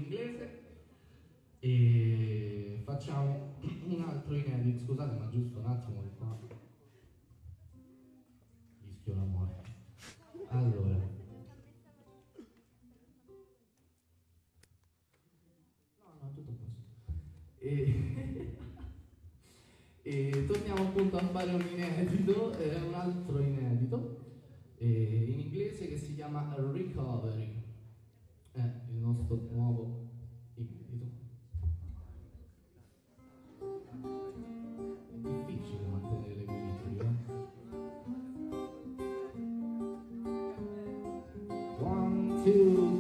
inglese e facciamo un altro inedito. Scusate, ma giusto un attimo che qua rischio la morte. Allora, no, tutto a posto. E torniamo appunto a fare un inedito, un altro inedito in inglese che si chiama Recovery, il nostro nuovo inedito. È difficile mantenere l'equilibrio. 1, 2.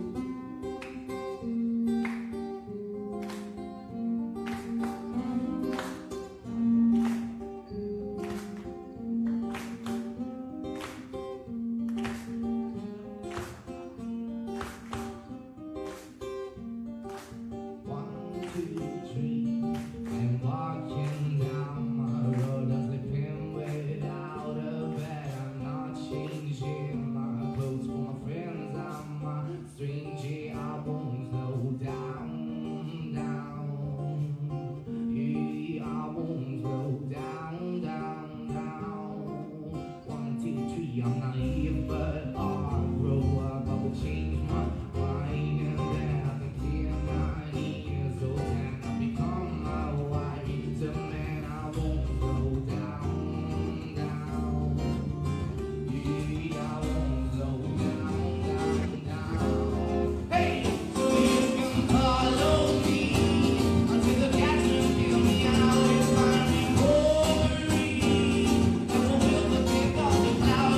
I'm naive, but I'll grow up, I will change my mind, and then I can clear my ears, so can I become my wife, the man I won't go down, down, yeah, I won't go down, down, down, hey, so you can follow me, until the cats will kill me out, it's my recovery, and we'll build the big on the cloud.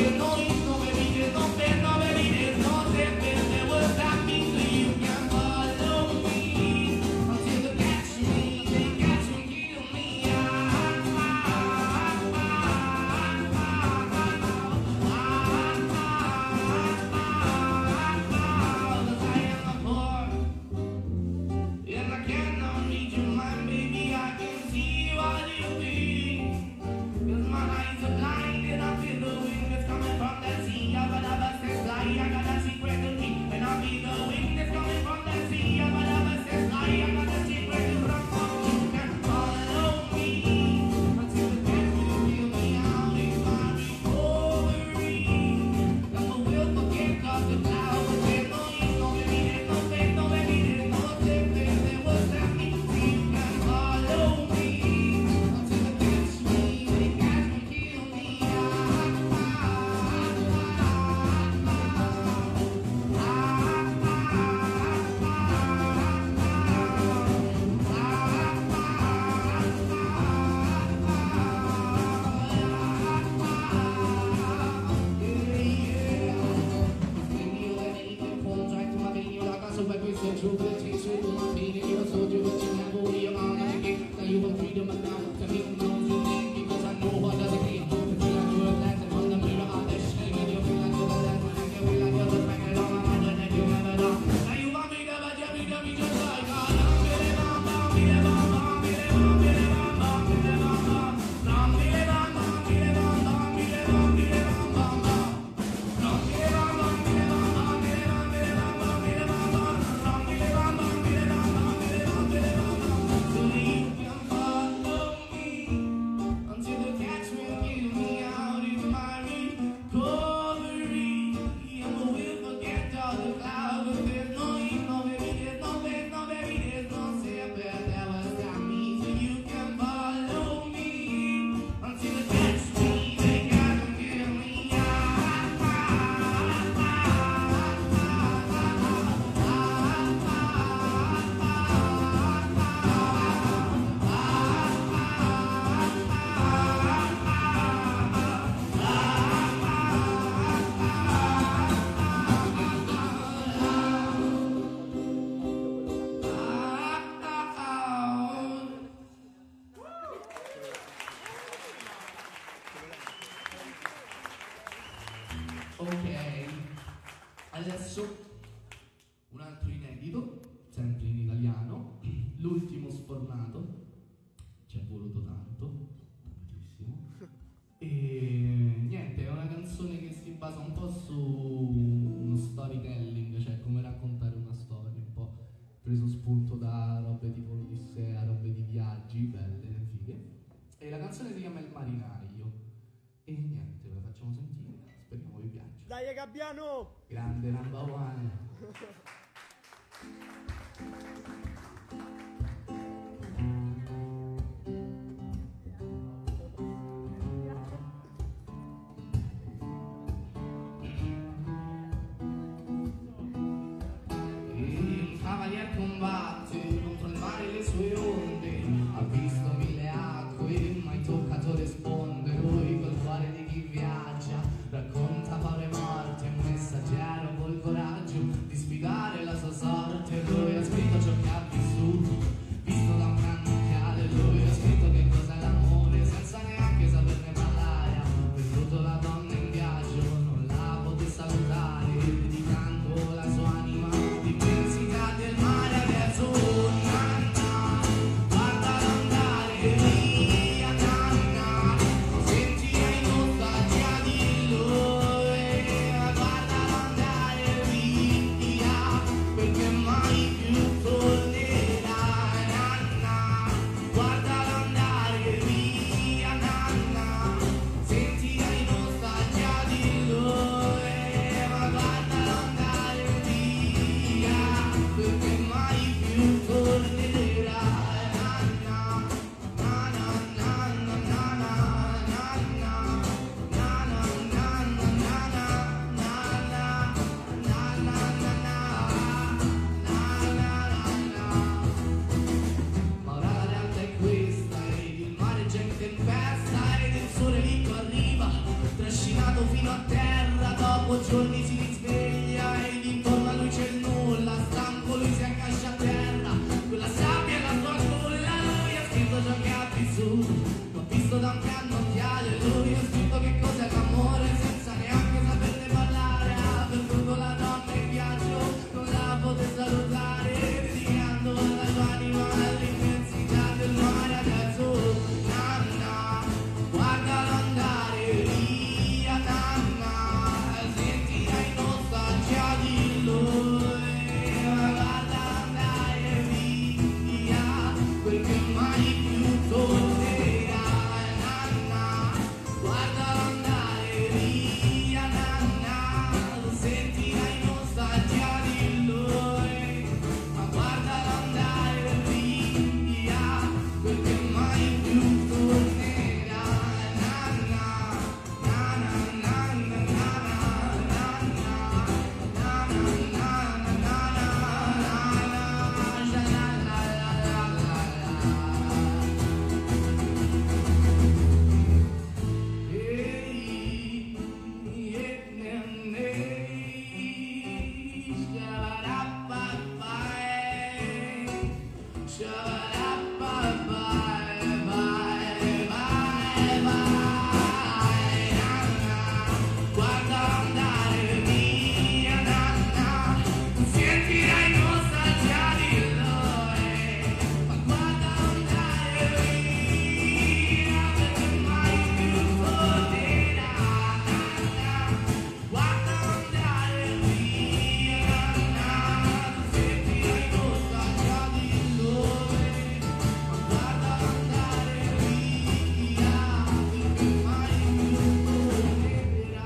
Ok, adesso un altro inedito, sempre in italiano, l'ultimo sfornato, ci è voluto tanto, tantissimo, e niente, è una canzone che si basa un po' su uno storytelling, cioè come raccontare una storia, un po' Grande Gabbiano! Grande number one. Il cavalier combatte contro il mare e le sue onde, ha visto mille acque, mai toccato le sponde. Lui col cuore di chi viaggia racconta paure morte, un messaggero col coraggio di spiegare la sua sorte. Lui ha scritto ciò che ha vissuto, visto da un cannocchiale. Lui ha scritto che cos'è l'amore senza neanche saperne parlare. Ha perduto la donna in viaggio, non la poté salutare, dedicando la sua anima all'immensità del mare. Adesso nanna, guardalo andare via, nanna, sentirai nostalgia di lui. Guardalo andare via, perché mai più tornerà. Nanna, guardalo andare via, nanna, sentirai nostalgia di lui. Ma guardalo andare via, perché mai più tornerà. Nanna, nanna, nanna, nanna, nanna, ma ora la realtà è questa, ed il mare già in tempesta, ed il sole lì arriva, trascinato fino a terra. Dopo giorni si risveglia, ed intorno a lui c'è il nulla. Stanco lui si accascia a terra, quella sabbia è la sua culla. Lui ha scritto ciò che ha vissuto, l'ho visto da un cannocchiale. Lui ha scritto che cos'è l'amore senza neanche saperne parlare. Ha perduto la donna in viaggio, non la poté salutare, dedicando la sua anima all'immensità del mare. Adesso nanna, guardalo andare via, nanna, sentirai nostalgia di lui. Guardalo andare via, perché mai più tornerà. Nanna, guardalo andare via, nanna, sentirai nostalgia di lui. Ma guardalo andare via, perché mai più tornerà. Nanna, nanna, nanna, nanna, guarda andare via, nanna, sentirai nostalgia di lui. Ma guarda andare via, perché mai più tornerà. Nanna, guarda andare via, nanna, sentirai nostalgia di lui. Ma guarda andare via, perché mai più tornerà.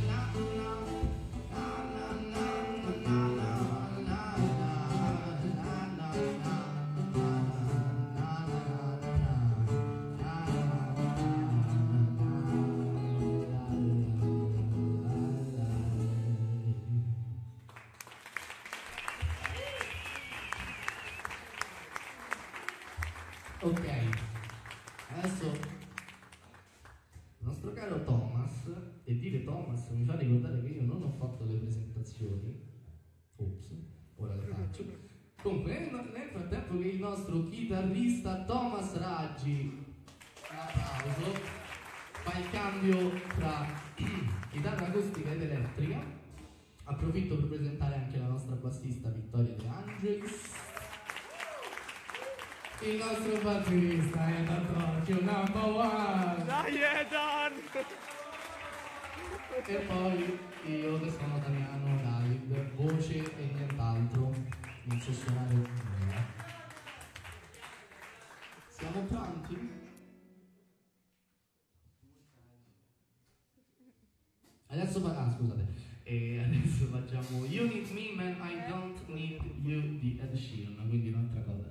Ok, adesso il nostro caro Thomas, e dire Thomas mi fa ricordare che io non ho fatto le presentazioni. Ops, ora le faccio. Comunque, nel frattempo che il nostro chitarrista Thomas Raggi, un applauso, fa il cambio tra chitarra acustica ed elettrica, approfitto per presentare anche la nostra bassista Vittoria De Angelis. Il nostro batterista è Antonio number one. Dai, Edan! E poi io che sono Damiano David, voce e nient'altro, non so suonare nulla. Siamo pronti? Adesso scusate. E adesso facciamo You Need Me Man, I Don't Need You di Ed Sheeran, quindi un'altra cosa.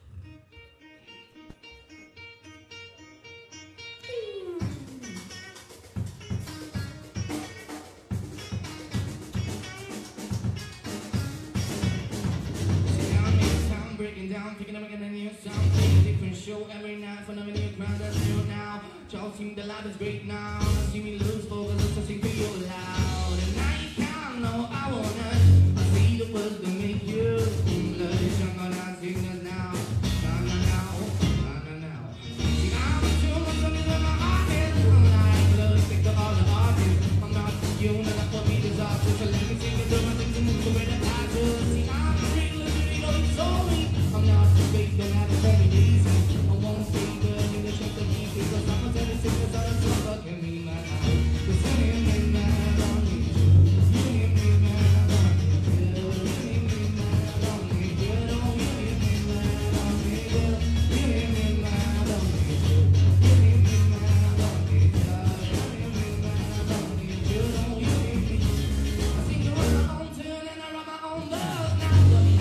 Breaking down, picking up again a new sound, playing a different show every night for another new crowd that's new now. Y'all seem the life is great now. See me lose focus, let's sing for you loud. And I can't know I wanna. I see the words that make you blush. I'm gonna sing it now. Na na now, na na now. See I'm a tune, I'm something with my heart is. I'm like blood, think of all the artists. I'm not you, not that for me disaster. So let me sing it, do my things and move to where the eyes are. See I'm a real, you know it's only. I'm not the fake, don't have to tell me easy. I won't stay good, you can check the beat. Because I'm a tell you sickness, I don't feel fucking me, man. Cause you need me, man, I don't need you. You need me, man, I don't need you. You need me, man, I don't need you. You need me, man, I don't need you. You need me, man, I don't need you. You need me, man, I don't need you. You need me, man, I don't need you. You need me. I seem to run my own tune and I run my own love now.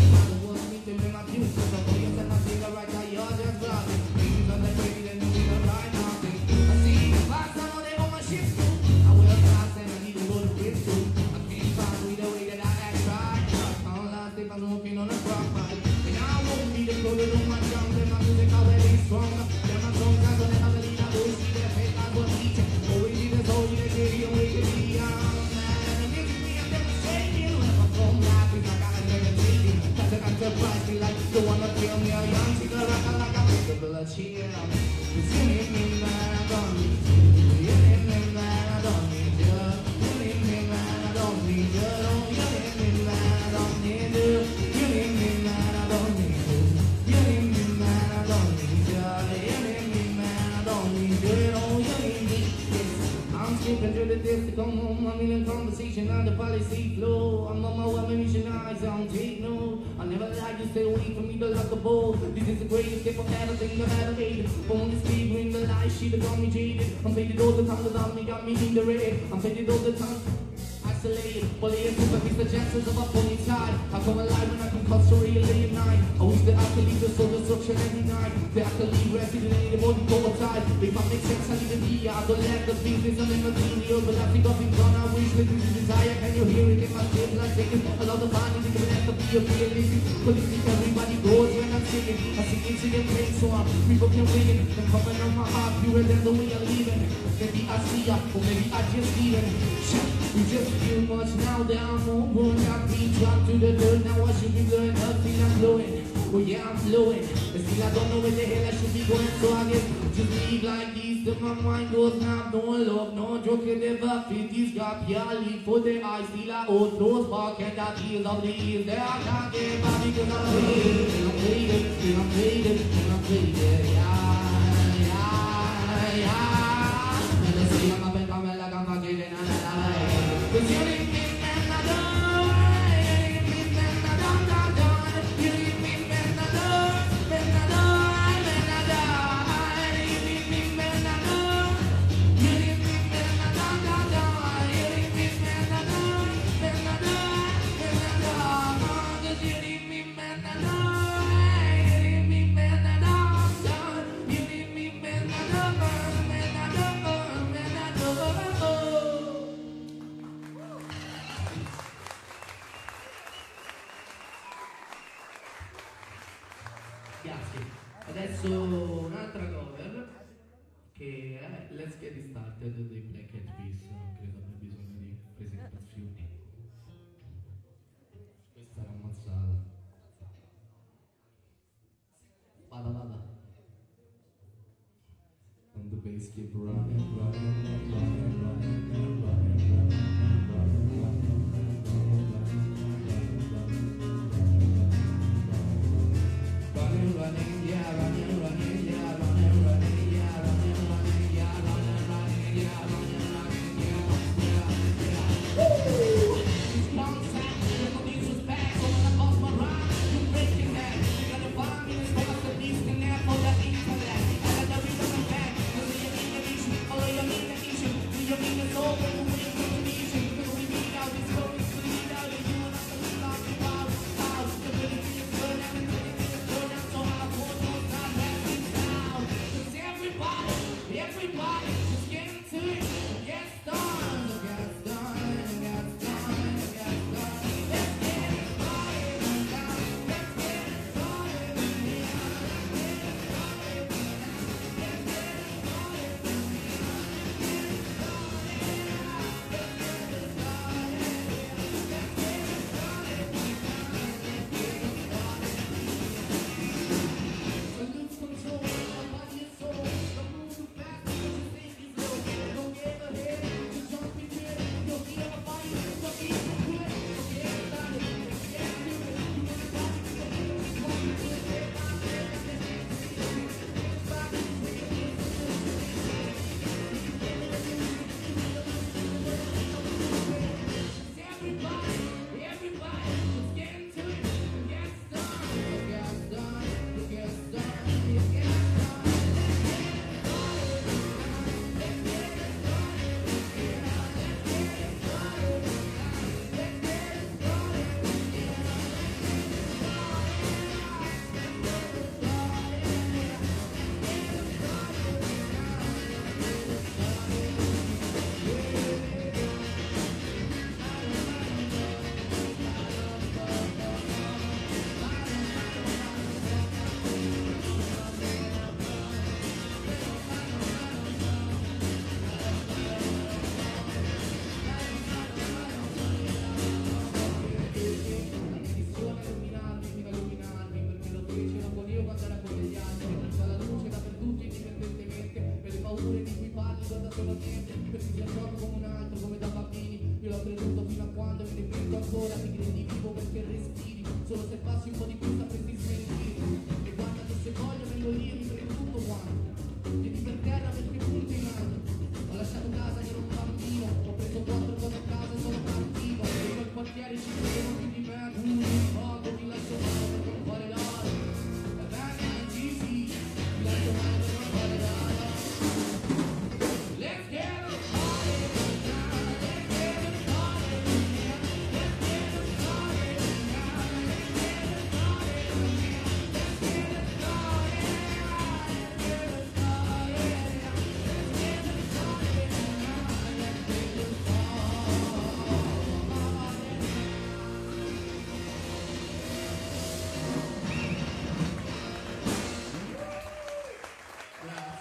In my future, so for you set my finger right now, you're just blocking. Things on the crazy, then you need to ride nothing. I see the box, I know they own my shit too. I wear socks and I need to go to grip too. I can't find me the way that I act right. I don't like if I'm smoking on a crop pipe. And I won't be the coded on my drums and my music already stronger. Then my songs I don't ever believe I will see that fake I will teach it. Always need to hold you to get you away to be young. Man, it makes me I'm demonstrating. When I'm from life, it's like I have never taken. Surprise me like you wanna kill me a young figure like I'm capable of cheating. Cause you need me, man, I don't need you. You need me, man, I don't need you. You need me, man, I don't need you. You need me, man, I don't need you. You need me, man, I don't need you. You need me, man, I don't need you. You need me, man, I don't need you. You need me. I'm skipping through the dips to come home. I'm in a conversation on the policy flow. I'm on my way, mission eyes, I don't take no. I never like to stay away from me, the like a bowl. This is the greatest gift I've ever thing I've ever made. Born to speed, bring the light, she got me jaded. I'm faded all the time, the zombie got me in the red. I'm faded all the time. Isolated, well it is a piece the chances of a pony tide. I come alive when I can cut story late at night. I wish that I could leave the soul destruction every night. That I could leave resident in the body go outside. If I make sense, I leave the D. I don't let the business I'm in material. But I think I've been gone, I wish that this is desire. Can you hear it in my tape like taking? I love the body, they can have to be a realistic. Politic, everybody goes when I'm singing. I sing into the pain, so I'm people can win it. I'm coming on my heart, purer than the way I'm leaving. Maybe I see ya, or maybe I just leave it. You just feel much now that I'm over. I've been dropped to the dirt, now I should be blowing up, still I'm blowing. Oh yeah, I'm flowing, but still I don't know where the hell I should be going. So I guess just leave like this, till my mind goes now. No love, no joke, you never fit this gap. Yeah, leave for the eyes, still I hold those back. And that heels of the ears, they are not getting back because I'm faded, still I'm faded, still I'm faded, still I'm faded. Yeah, yeah, yeah. And let's see, I'm up and coming like I'm fucking in a lie. Cause you need me, man, I don't. You need me, man, I don't. You need me, man, I don't. Man, I don't, man, I don't. You need me, man, I don't. You need me, man, I don't. You need me, man, I don't. Man, I don't, man, I don't. Cause you need me, man, I don't. You need me, man, I don't. You need me, man, I don't. Man, I don't, man, I don't. Grazie. Adesso un'altra cover che è Let's Get It Started dei Black Eyed Peas. Non credo abbia bisogno di presentazioni. Questa è ammazzata. Vada. And the bass keep running, running, running, running, running, running. Running, yeah, running, running, yeah, running, running, yeah, running, running, yeah, running, running, yeah, running, running, yeah, Woo! It's one time, the music's back, so when I bust my rhyme, you break your neck. You gotta find me, it's what's the beast can have for the internet. I got the rhythm back, cause you mean the issue, although you mean the issue, you mean it's over,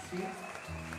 Sì.